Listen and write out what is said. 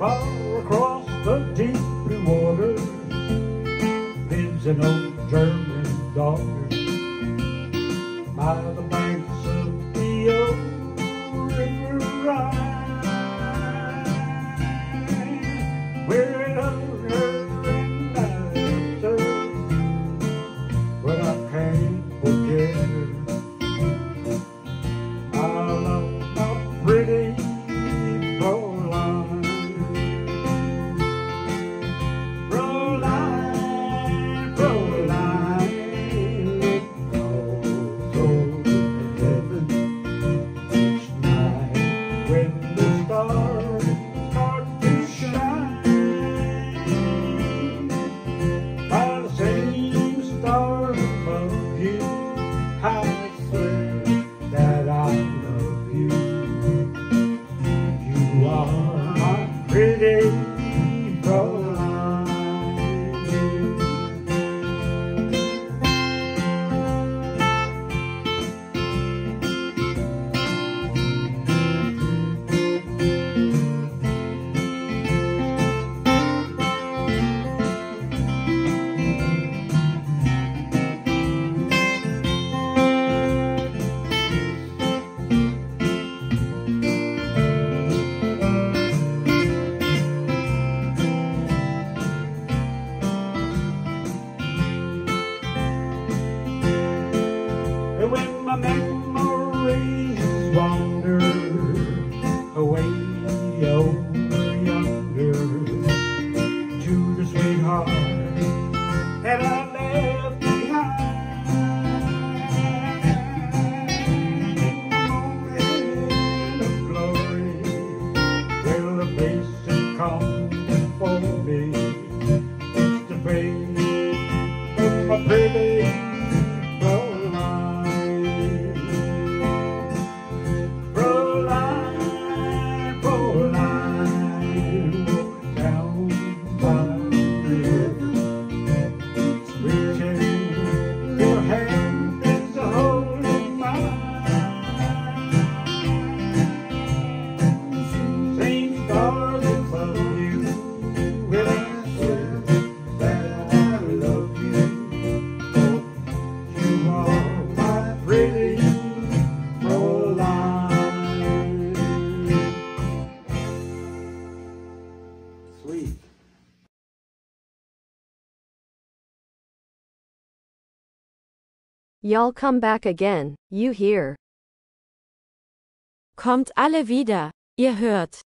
Far across the deep blue water lives an old German daughter by the banks of the old river Rhine, where it loved her and I loved her, but I can't forget her. I love my pretty Fraulein. Fraulein, Fraulein, goes over to heaven each night when the stars start to shine. By the same stars above you, I swear that I love you. You are my pretty Fraulein. And when my memories wander away over yonder to the sweetheart that I left behind, moment of glory, will the face that comes before me, it's the face of my pretty sweet. Y'all come back again, you hear. Kommt alle wieder, ihr hört.